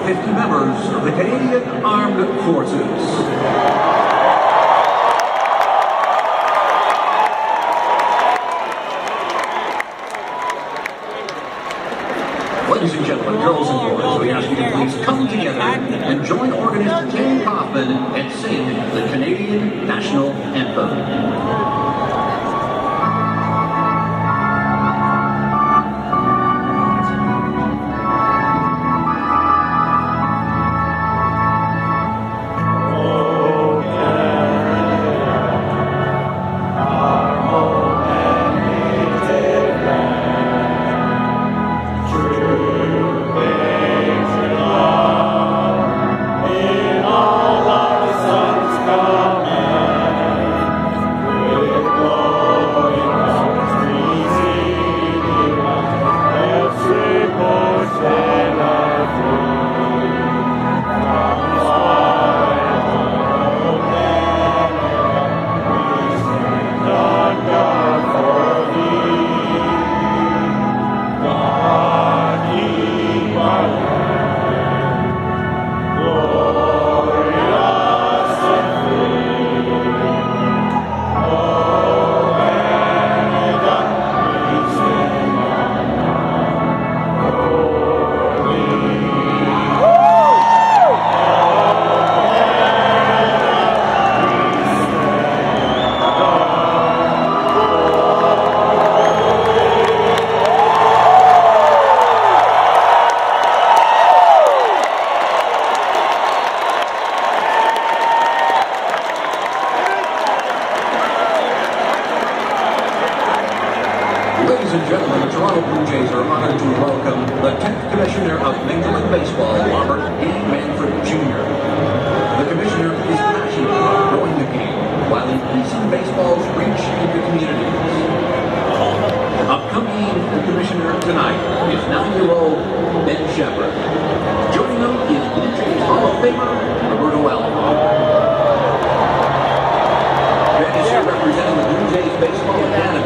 50 members of the Canadian Armed Forces. Ladies and gentlemen, girls and boys, we ask you to please come together and join organist Jane Kaufman and sing the Canadian National Anthem. Ladies and gentlemen, the Toronto Blue Jays are honored to welcome the 10th Commissioner of Major League Baseball, Robert E. Manfred Jr. The Commissioner is passionate about growing the game while increasing baseball's reach into communities. Accompanying the Commissioner tonight is 9-year-old Ben Shepherd. Joining them is Blue Jays Hall of Famer Roberto Alomar. Ben is here representing the Blue Jays Baseball Academy.